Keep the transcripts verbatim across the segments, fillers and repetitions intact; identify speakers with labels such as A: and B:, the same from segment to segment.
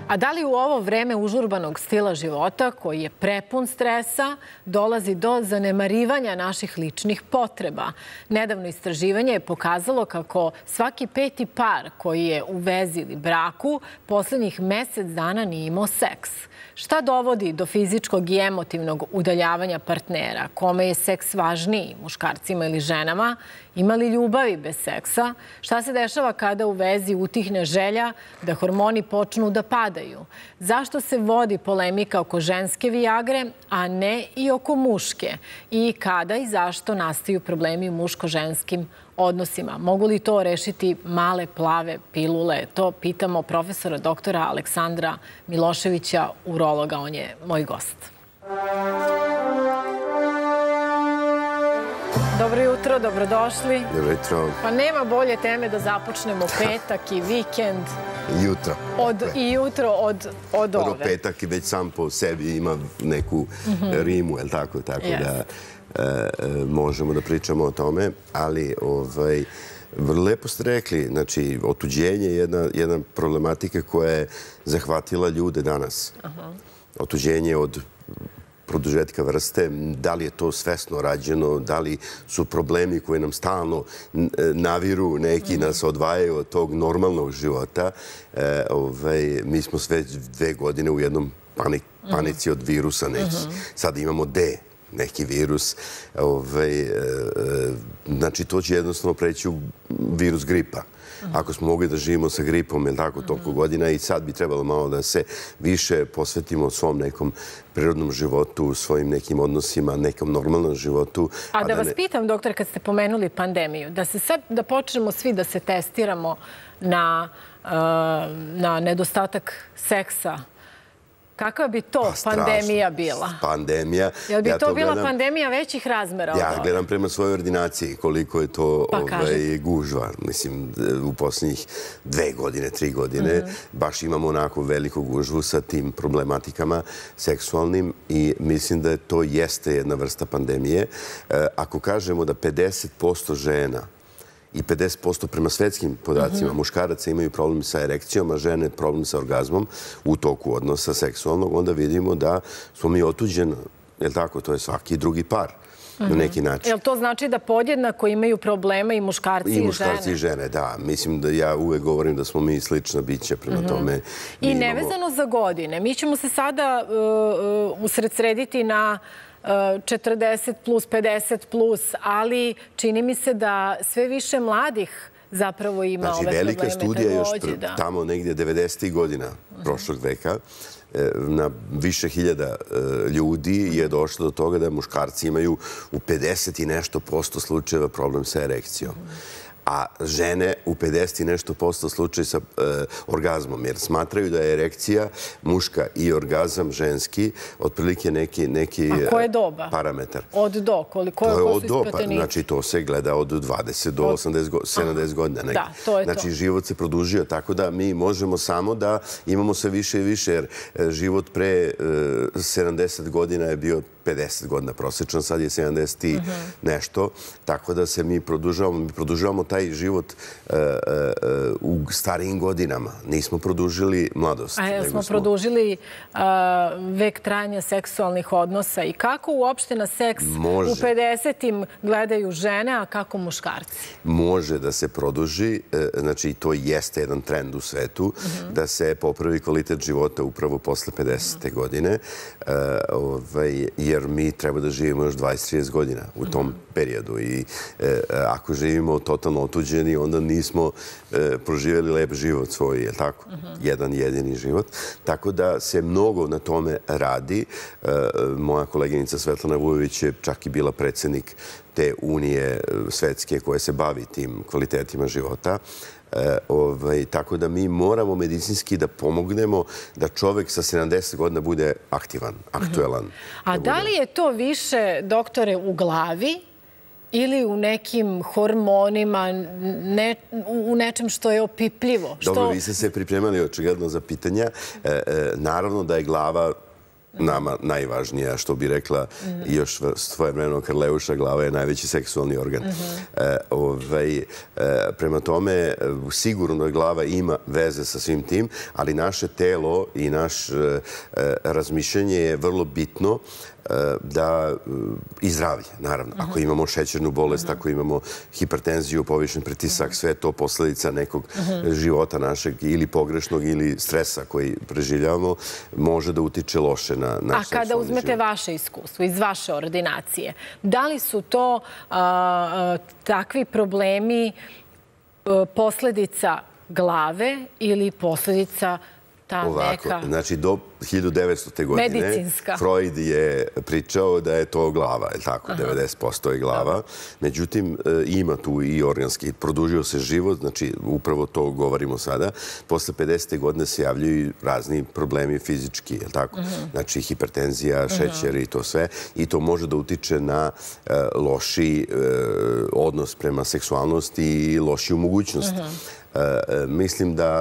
A: A da li u ovo vreme užurbanog stila života, koji je prepun stresa, dolazi do zanemarivanja naših ličnih potreba? Nedavno istraživanje je pokazalo kako svaki peti par koji je u vezi ili braku poslednjih mesec dana nije imao seks. Šta dovodi do fizičkog i emotivnog udaljavanja partnera? Kome je seks važniji, muškarcima ili ženama? Ima li ljubavi bez seksa? Šta se dešava kada u vezi utihne želja da hormoni počnu da padaju? Zašto se vodi polemika oko ženske vijagre, a ne i oko muške? I kada i zašto nastaju problemi u muško-ženskim odnosima? Mogu li to rešiti male plave pilule? To pitamo profesora doktora Aleksandra Miloševića, urologa. On je moj gost. Dobro jutro, dobrodošli.
B: Dobro jutro.
A: Pa nema bolje teme da započnemo petak i vikend.
B: Jutro.
A: Od, I jutro od, od ove.
B: Prvo petak već sam po sebi ima neku rimu, je li tako? Tako da možemo da pričamo o tome, ali ovaj, vrlo lepo ste rekli, znači otuđenje je jedna, jedna problematika koja je zahvatila ljude danas. Aha. Otuđenje od produžetka vrste, da li je to svesno rađeno, da li su problemi koji nam stalno naviru, neki nas odvajaju od tog normalnog života. E, ovaj, mi smo sve dve godine u jednom panik, panici od virusa neki. Sad imamo D, neki virus. Ovaj, e, znači, to će jednostavno preći u virus gripa. Ako smo mogli da živimo sa gripom, je tako, toliko godina, i sad bi trebalo malo da se više posvetimo svom nekom prirodnom životu, svojim nekim odnosima, nekom normalnom životu.
A: A da vas pitam, doktor, kad ste pomenuli pandemiju, da se sad, da počnemo svi da se testiramo na, na nedostatak seksa, kakva bi to pandemija bila?
B: Pandemija.
A: Jel bi to bila pandemija većih razmera od
B: Ja gledam prema svojoj ordinaciji koliko je to gužva. Mislim, u posljednjih dve godine, tri godine baš imamo onako veliku gužvu sa tim problematikama seksualnim i mislim da to jeste jedna vrsta pandemije. Ako kažemo da pedeset posto žena i pedeset posto prema svetskim podacima muškaraca imaju problem sa erekcijom, a žene problem sa orgazmom u toku odnosa seksualnog, onda vidimo da smo mi otuđeni, je li tako, to je svaki drugi par na neki način.
A: Jel to znači da podjednako imaju probleme i muškarci i žene?
B: I muškarci i žene, da. Mislim da ja uvek govorim da smo mi slična bića prema tome.
A: I nevezano za godine. Mi ćemo se sada usredsrediti na četrdeset plus, pedeset plus, ali čini mi se da sve više mladih zapravo ima ove probleme.
B: Znači, velika studija još tamo negdje devedesetih godina prošlog veka na više hiljada ljudi je došlo do toga da muškarci imaju u pedeset i nešto posto slučajeva problem sa erekcijom. A žene u pedeset i nešto posto slučaj sa orgazmom, jer smatraju da je erekcija muška i orgazam ženski otprilike neki parametar.
A: A koje doba? Od do? Koliko su ispratenici?
B: Znači, to se gleda od dvadeset do sedamdeset godina.
A: Da, to je to.
B: Znači, život se produžio, tako da mi možemo samo da imamo sve više i više, jer život pre sedamdeset godina je bio pedeset godina prosječno, sad je sedamdeset i nešto, tako da se mi produžavamo, mi produžavamo taj život u starijim godinama. Nismo produžili mladost.
A: A smo produžili vek trajanja seksualnih odnosa i kako uopšte na seks u pedesetim gledaju žene, a kako muškarci?
B: Može da se produži, znači to jeste jedan trend u svetu, da se popravi kvalitet života upravo posle pedesete godine, jer mi treba da živimo još dvadeset do trideset godina u tom periodu i ako živimo totalno otuđeni, onda nismo proživjeli lep život svoj, je li tako? Jedan jedini život. Tako da se mnogo na tome radi. Moja koleginica Svetlana Vujović je čak i bila predsjednik te unije svetske koje se bavi tim kvalitetima života. Tako da mi moramo medicinski da pomognemo da čovek sa sedamdeset godina bude aktivan, aktuelan.
A: A da li je to više, doktore, u glavi ili u nekim hormonima, u nečem što je opipljivo?
B: Dobro, vi ste se pripremali očigledno za pitanja. Naravno da je glava nama najvažnija, što bi rekla i još svojevremeno Karleuša, glava je najveći seksualni organ. Prema tome, sigurno da glava ima veze sa svim tim, ali naše telo i naš razmišljanje je vrlo bitno da i zdravlje, naravno. Ako imamo šećernu bolest, ako imamo hipertenziju, povišen pritisak, sve to posledica nekog života našeg ili pogrešnog ili stresa koji preživljavamo, može da utiče loše na naš seksualni život. A kada uzmete
A: vaše iskustvo iz vaše ordinacije, da li su to takvi problemi posledica glave ili posledica
B: Ovako, znači do hiljadu devetstote. godine Freud je pričao da je to glava, je tako, devedeset posto je glava. Međutim, ima tu i organski, produžio se život, znači upravo to govorimo sada. Posle pedesete. godine se javljaju razni problemi fizički, je tako? Znači hipertenzija, šećer i to sve. I to može da utiče na loši odnos prema seksualnosti i lošiju mogućnost. Mislim da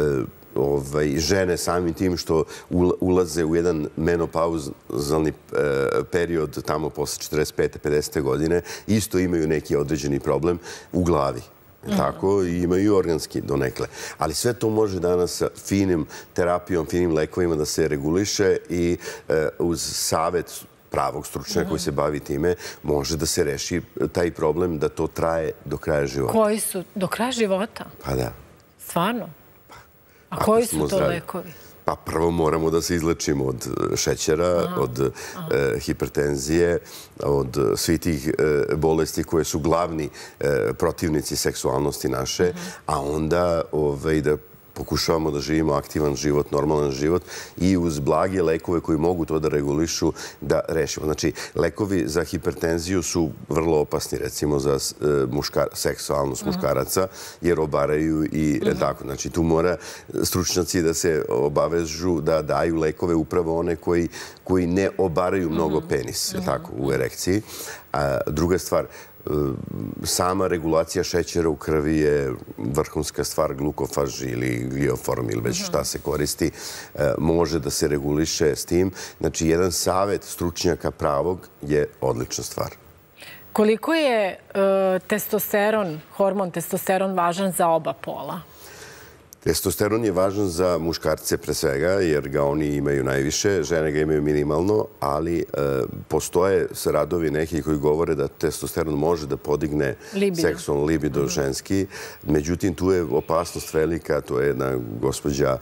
B: žene samim tim što ulaze u jedan menopauzalni period tamo posle četrdeset pete pedesete. godine, isto imaju neki određeni problem u glavi. Tako, i imaju organski donekle. Ali sve to može danas sa finim terapijom, finim lekovima da se reguliše i uz savet pravog stručnjaka koji se bavi time, može da se reši taj problem da to traje do kraja života.
A: Koji su? Do kraja života?
B: Pa da.
A: Stvarno? A koji su to lekovi?
B: Pa prvo moramo da se izlečimo od šećera, od hipertenzije, od svih tih bolesti koje su glavni protivnici seksualnosti naše, a onda da pokušavamo da živimo aktivan život, normalan život i uz blage lekove koji mogu to da regulišu, da rešimo. Znači, lekovi za hipertenziju su vrlo opasni, recimo za seksualnost muškaraca, jer obaraju i tako. Znači, tu mora stručnjaci da se obavežu da daju lekove upravo one koji ne obaraju mnogo penis, tako, u erekciji. Druga stvar, sama regulacija šećera u krvi je vrhunska stvar, glukofaž ili glioform ili već šta se koristi, može da se reguliše s tim. Znači, jedan savet stručnjaka pravog je odlična stvar.
A: Koliko je testosteron, hormon testosteron važan za oba pola?
B: Testosteron je važan za muškarce pre svega, jer ga oni imaju najviše, žene ga imaju minimalno, ali postoje radovi neki koji govore da testosteron može da podigne seksualno libido ženski. Međutim, tu je opasnost velika, to je jedna gospođa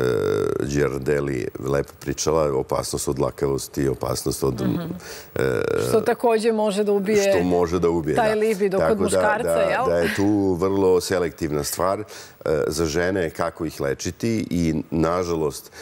B: Đerdeli lepo pričala, opasnost od lakavosti, opasnost od...
A: Što također može da ubije taj libido kod muškarca, jel?
B: Tako da je tu vrlo selektivna stvar za žene kako ih lečiti i, nažalost,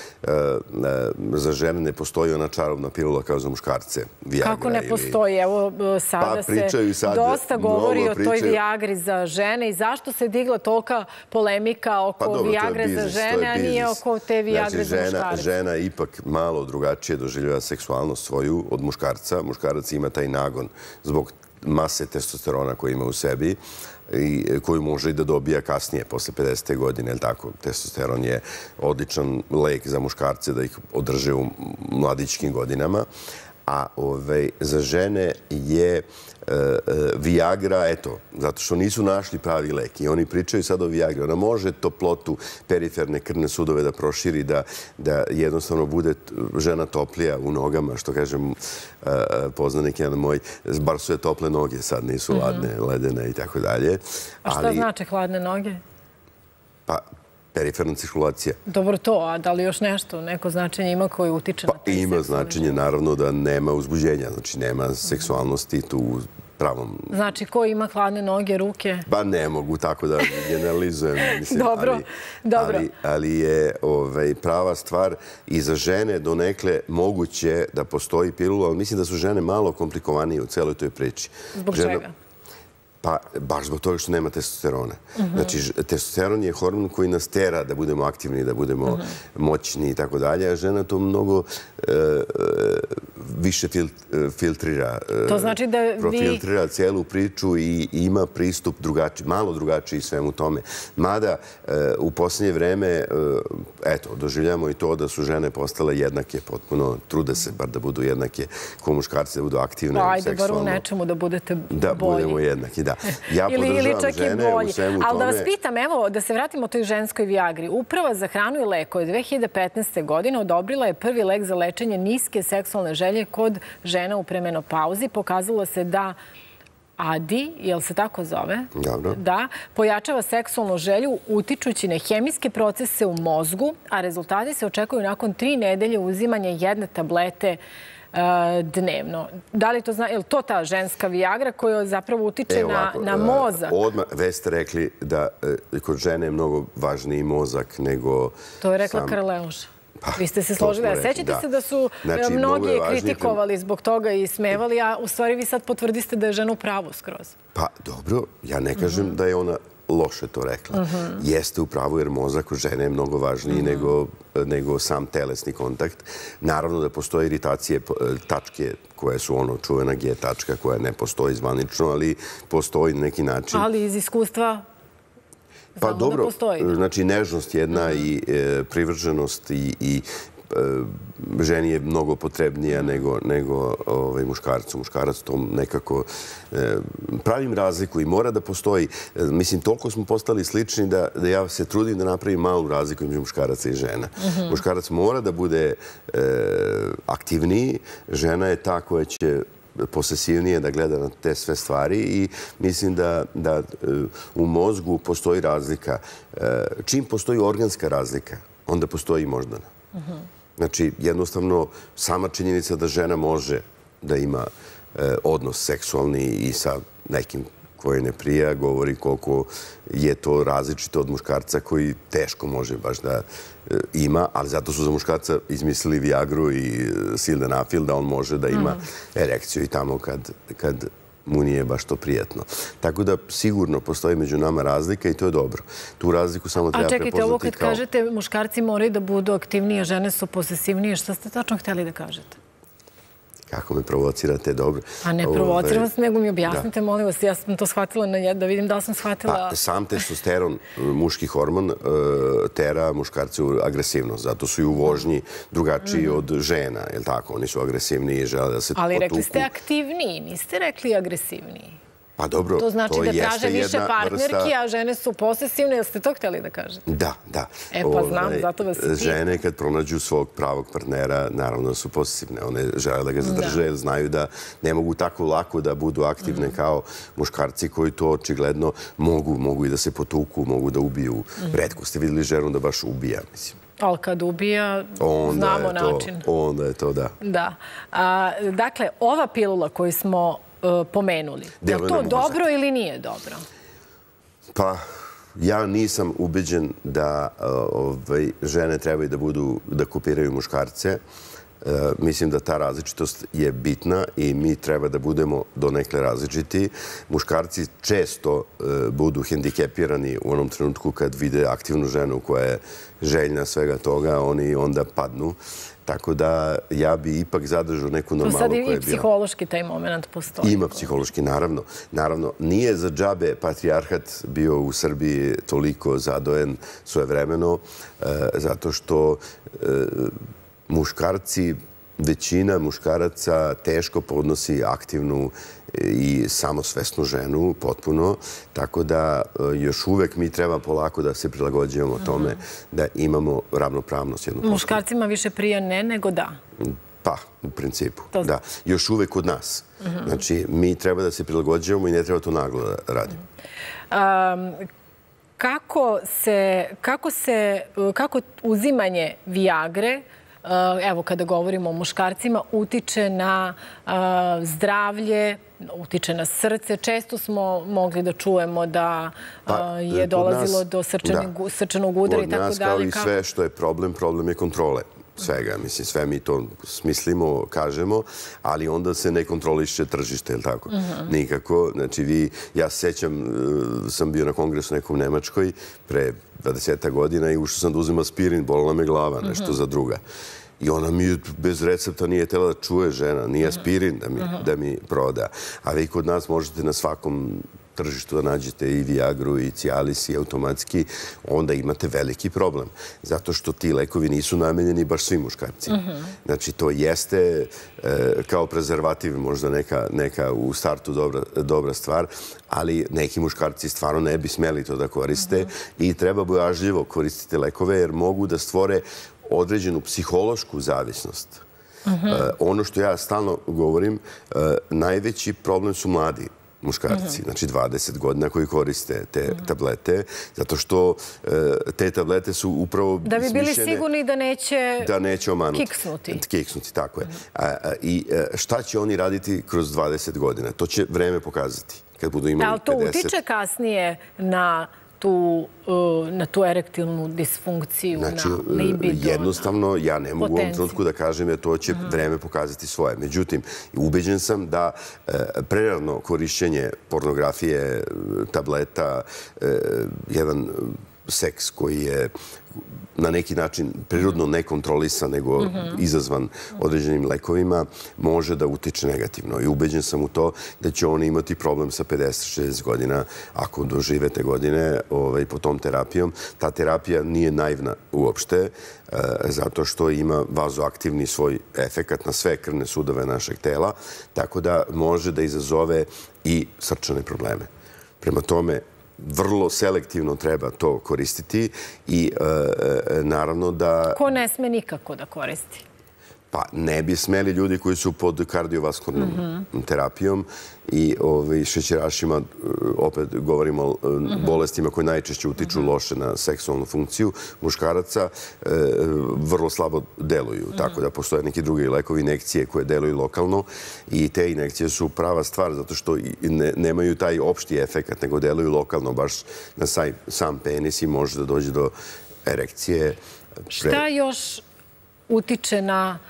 B: za žene ne postoji ona čarobna pilula kao za muškarce.
A: Kako ne postoji? Evo, sada se dosta govori o toj Viagri za žene i zašto se digla tolika polemika oko Viagre za žene, a nije oko te Viagre za muškarce?
B: Žena ipak malo drugačije doživljava seksualnost svoju od muškarca. Muškarac ima taj nagon zbog mase testosterona koji ima u sebi i koju može i da dobija kasnije, posle pedesete. godine. Testosteron je odličan lek za muškarce da ih održe u mladićkim godinama. A za žene je Viagra, eto, zato što nisu našli pravi lek. I oni pričaju sad o Viagri. Ona može toplotu periferne krvne sudove da proširi, da jednostavno bude žena toplija u nogama, što kažem poznanik jedan moj, bar su je tople noge sad, nisu ladne, ledene i tako dalje.
A: A šta znači hladne noge?
B: Pa, periferna cirkulacija.
A: Dobro to, a da li još nešto, neko značenje ima koje utiče na taj seksualni život?
B: Ima značenje, naravno, da nema uzbuđenja, znači nema seksualnosti tu u pravom...
A: Znači, ko ima hladne noge, ruke?
B: Pa ne mogu tako da generalizujem.
A: Dobro, dobro.
B: Ali je prava stvar i za žene donekle moguće da postoji pilula, ali mislim da su žene malo komplikovanije u celoj toj priči.
A: Zbog čega?
B: Pa, baš zbog toga što nema testosterona. Znači, testosteron je hormon koji nas tera da budemo aktivni, da budemo moćni i tako dalje, a žena to mnogo više filtrira, profiltrira celu priču i ima pristup malo drugačiji svemu tome. Mada u posljednje vreme, eto, doživljamo i to da su žene postale jednake, potpuno trude se bar da budu jednake ko muškarci, da budu aktivne seksualno.
A: Ajde, bar u nečemu da budete bolji.
B: Da, budemo jednaki, da. Ja podržavam žene u svemu tome.
A: Ali da vas pitam, evo, da se vratimo toj ženskoj Viagri. Uprava za hranu i lekove dve hiljade petnaeste. godine odobrila je prvi lek za lečenje niske seksualne želje kod žena u premenopauzi. Pokazalo se da A D I, jel se tako zove?
B: Dobro.
A: Da, pojačava seksualnu želju utičući na hemijske procese u mozgu, a rezultati se očekuju nakon tri nedelje uzimanja jedne tablete dnevno. Da li to zna, je li to ta ženska Viagra koja zapravo utiče na mozak?
B: Odmah, već ste rekli da kod žene je mnogo važniji mozak nego...
A: To je rekla Karleuša. Vi ste se složili. Sjećate se da su mnogi kritikovali zbog toga i smevali, a u stvari vi sad potvrdiste da je žena u pravu skroz.
B: Pa dobro, ja ne kažem da je ona loše to rekla. Jeste u pravu jer mozak kod žene je mnogo važniji nego sam telesni kontakt. Naravno da postoje iritacije tačke koje su ono čuvena G tačka koja ne postoji zvanično, ali postoji neki način.
A: Ali iz iskustva...
B: Pa dobro, znači nežnost jedna i privrženost i ženi je mnogo potrebnija nego muškarcu. Muškarac tom nekako pravim razliku i mora da postoji. Mislim, toliko smo postali slični da ja se trudim da napravim malu razliku između muškaraca i žena. Muškarac mora da bude aktivniji, žena je ta koja će posesivnije da gleda na te sve stvari i mislim da u mozgu postoji razlika. Čim postoji organska razlika, onda postoji i moždana. Znači, jednostavno, sama činjenica da žena može da ima odnos seksualni i sa nekim koji ne prija, govori koliko je to različito od muškarca koji teško može baš da ima, ali zato su za muškarca izmislili Viagru i Sildenafil da on može da ima erekciju i tamo kad mu nije baš to prijatno. Tako da sigurno postoji među nama razlika i to je dobro. Tu razliku samo treba prepoznati kao...
A: A čekajte, ovo kad kažete muškarci moraju da budu aktivnije, žene su posesivnije, šta ste tačno htjeli da kažete?
B: Kako me provocirate, dobro.
A: A ne provociram vas, nego mi objasnite, molim vas. Ja sam to shvatila da vidim da li sam shvatila...
B: Pa sam testosteron, muški hormon, tera muškarci u agresivnost. Zato su i u vožnji drugačiji od žena, je li tako? Oni su agresivniji i žele da se potuku.
A: Ali rekli ste aktivniji, niste rekli agresivniji.
B: Pa dobro,
A: to znači da traže više partnerki, a žene su posesivne. Jel ste to htjeli da kažete?
B: Da, da.
A: E pa znam, zato vas i pijem.
B: Žene kad pronađu svog pravog partnera, naravno su posesivne. One žele da ga zadrže jer znaju da ne mogu tako lako da budu aktivne kao muškarci koji to očigledno mogu. Mogu i da se potuku, mogu da ubiju. Retko ste vidjeli ženu da baš ubija, mislim.
A: Ali kad ubija, znamo način.
B: Onda je to, da.
A: Da. Dakle, ova pilula koju smo pomenuli. Je li to dobro ili nije dobro?
B: Pa, ja nisam ubeđen da žene trebaju da budu, da kopiraju muškarce. Mislim da ta različitost je bitna i mi treba da budemo donekle različiti. Muškarci često budu hendikepirani u onom trenutku kad vide aktivnu ženu koja je željna svega toga, oni onda padnu. Tako da ja bi ipak zadržao neku normalu koja je bila...
A: To sad i psihološki taj moment postoji.
B: Ima psihološki, naravno. Naravno, nije za džabe patrijarhat bio u Srbiji toliko zadojen svojevremeno, zato što muškarci, većina muškaraca teško podnosi aktivnu i samosvesnu ženu, potpuno. Tako da još uvek mi treba polako da se prilagođujemo tome da imamo ravnopravnost jednu postoju.
A: Muškarcima više prija ne nego da?
B: Pa, u principu, da. Još uvek kod nas. Znači, mi treba da se prilagođujemo i ne treba to naglo da radimo.
A: Kako uzimanje Viagre, evo kada govorimo o muškarcima, utiče na zdravlje, utiče na srce? Često smo mogli da čujemo da je dolazilo do srčanog udara i tako dalje.
B: Kod nas, kao i sve što je problem, problem je kontrole svega. Mislim, sve mi to smislimo, kažemo, ali onda se ne kontroliše tržište, je li tako? Nikako. Znači, vi, ja sećam, sam bio na kongresu nekom u Nemačkoj pre dvadeset godina i ušao sam da uzim aspirin, bolila me glava, nešto za druga. I ona mi bez recepta nije htjela da čuje žena, nije aspirin da mi proda. A vi kod nas možete na svakom tržištu da nađete i Viagru i Cialis i automatski, onda imate veliki problem. Zato što ti lekovi nisu namenjeni baš svim muškarcima. Znači, to jeste kao prezervativ možda neka u startu dobra stvar, ali neki muškarci stvarno ne bi smeli to da koriste i treba bojažljivo koristiti lekove jer mogu da stvore određenu psihološku zavisnost. Ono što ja stalno govorim, najveći problem su mladi muškarci, znači dvadeset godina koji koriste te tablete, zato što te tablete su upravo
A: da bi bili sigurni da neće kiksnuti.
B: Kiksnuti, tako je. I šta će oni raditi kroz dvadeset godina? To će vreme pokazati kad budu imali pedeset.
A: Ali to utiče kasnije na na tu erektilnu disfunkciju, na libido.
B: Jednostavno, ja ne mogu u ovom trenutku da kažem jer to će vreme pokazati svoje. Međutim, ubeđen sam da prerano korišćenje pornografije, tableta, jedan seks koji je na neki način prirodno nekontrolisan, nego izazvan određenim lekovima, može da utiče negativno. I ubeđen sam u to da će oni imati problem sa pedeset šezdeset godina ako dožive te godine po tom terapijom. Ta terapija nije naivna uopšte, zato što ima vazoaktivni svoj efekat na sve krvne sudove našeg tela, tako da može da izazove i srčane probleme. Prema tome, vrlo selektivno treba to koristiti i naravno da...
A: Ko ne sme nikako da koristi?
B: Pa ne bi smeli ljudi koji su pod kardiovaskularnom terapijom i šećerašima, opet govorimo o bolestima koje najčešće utiču loše na seksualnu funkciju muškaraca, vrlo slabo deluju. Tako da postoje neki drugi lekovi, injekcije koje deluju lokalno i te injekcije su prava stvar zato što nemaju taj opšti efekt, nego deluju lokalno, baš na sam penis i može da dođe do erekcije.
A: Šta još utiče na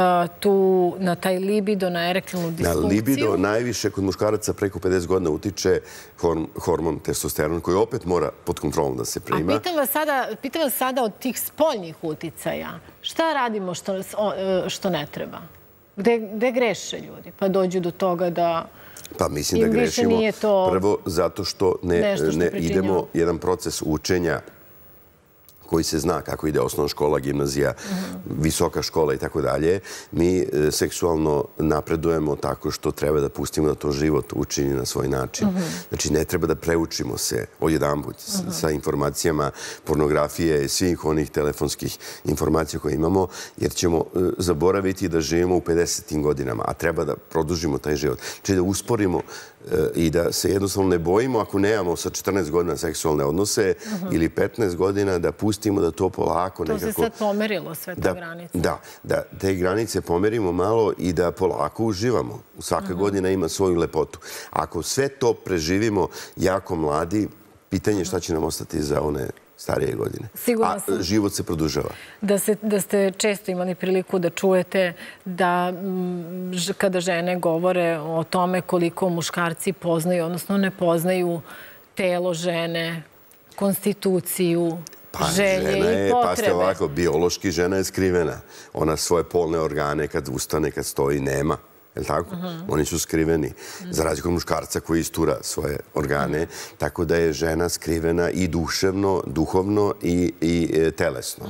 A: tu, na taj libido, na erektilnu disfunkciju?
B: Na libido najviše kod muškaraca preko pedeset godina utiče hormon testosteron koji opet mora pod kontrolom da se prima.
A: A pitam vas sada od tih spoljnih uticaja. Šta radimo što ne treba? Gde greše ljudi? Pa dođu do toga da
B: Pa mislim da grešimo prvo zato što ne idemo jedan proces učenja koji se zna kako ide osnovna škola, gimnazija, visoka škola i tako dalje. Mi seksualno napredujemo tako što treba da pustimo da to život učini na svoj način. Znači, ne treba da preučimo se odjedanput sa informacijama pornografije i svih onih telefonskih informacija koje imamo, jer ćemo zaboraviti da živimo u pedesetim godinama, a treba da produžimo taj život. Znači, da usporimo i da se jednostavno ne bojimo ako nemamo sa četrnaest godina seksualne odnose ili petnaest godina da pustimo da to polako nekako...
A: To se sad pomerilo, sve te granice.
B: Da, da te granice pomerimo malo i da polako uživamo. Svaka godina ima svoju lepotu. Ako sve to preživimo jako mladi, pitanje je šta će nam ostati za one starije godine. A život se produžava.
A: Da ste često imali priliku da čujete da kada žene govore o tome koliko muškarci poznaju, odnosno ne poznaju telo žene, konstituciju, želje i potrebe.
B: Pa ste ovako, biološki žena je skrivena. Ona svoje polne organe kad ustane, kad stoji, nema. Je li tako? Oni su skriveni. Za razliku od muškarca koji istura svoje organe. Tako da je žena skrivena i duševno, duhovno i telesno.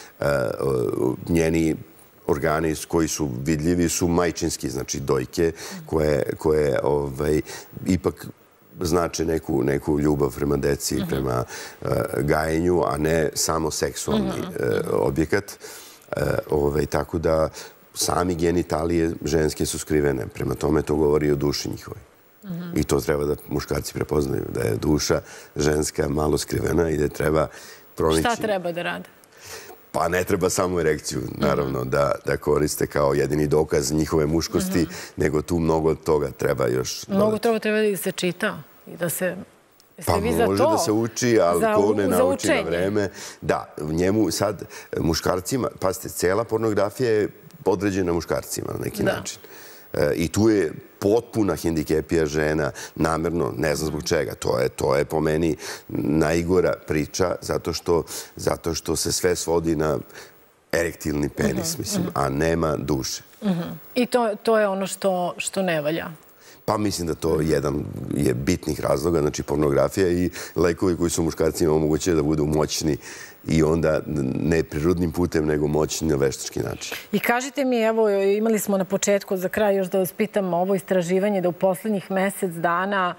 B: Njeni organi koji su vidljivi su majčinski, znači dojke, koje ipak znače neku ljubav prema deci, prema gajenju, a ne samo seksualni objekat. Tako da sami genitalije ženske su skrivene. Prema tome to govori o duši njihovoj. I to treba da muškarci prepoznaju, da je duša ženska malo skrivena i da treba pronaći...
A: Šta treba da rade?
B: Pa ne treba samo erekciju, naravno, da koriste kao jedini dokaz njihove muškosti, nego tu mnogo toga treba još...
A: Mnogo toga treba da se čita i da se...
B: Pa može da se uči, ali ko ne nauči na vreme... Da, njemu sad muškarcima... Pazite, cela pornografija je podređena muškarcima na neki način. I tu je potpuna hendikepija žena, namerno, ne znam zbog čega. To je po meni najgora priča, zato što se sve svodi na erektilni penis, mislim, a nema duše.
A: I to je ono što ne valja?
B: Pa mislim da to jedan je bitnih razloga, znači pornografija i lekovi koji su muškarcima omogućuje da budu moćni i onda ne prirodnim putem, nego moćni na veštački način.
A: I kažite mi, evo, imali smo na početku, za kraj još da vas pitam ovo istraživanje, da u poslednjih mesec dana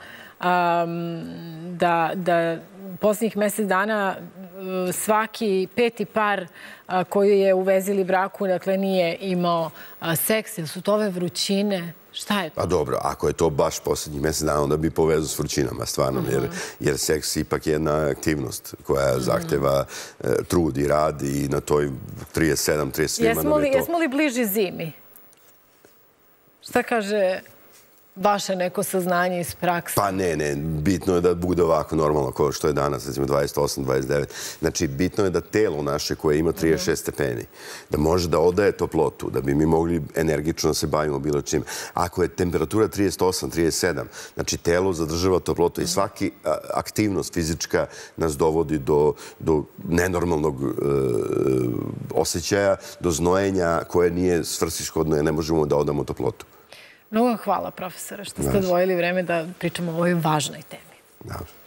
A: da u poslednjih mesec dana svaki peti par koji je u vezi ili braku, dakle, nije imao seks, ili su to ove vrućine? Šta je to?
B: Pa dobro, ako je to baš poslednjih mesec dana, onda bi povezao s vrućinama, stvarno, jer seks ipak je jedna aktivnost koja zahteva trud i rad i na toj trideset sedam trideset svima nam je to.
A: Jesmo li bliži zimi? Šta kaže vaše neko saznanje iz prakse?
B: Pa ne, ne. Bitno je da bude ovako normalno kao što je danas, recimo dvadeset osam dvadeset devet. Znači, bitno je da telo naše koje ima trideset šest stepeni, da može da odaje toplotu, da bi mi mogli energično da se bavimo bilo čim. Ako je temperatura trideset osam trideset sedam, znači telo zadržava toplotu i svaki aktivnost fizička nas dovodi do nenormalnog osjećaja, do znojenja koje nije svrsishodno jer ne možemo da odamo toplotu.
A: Mnogo vam hvala, profesore, što ste odvojili vreme da pričamo o ovoj važnoj temi.
B: Dobro.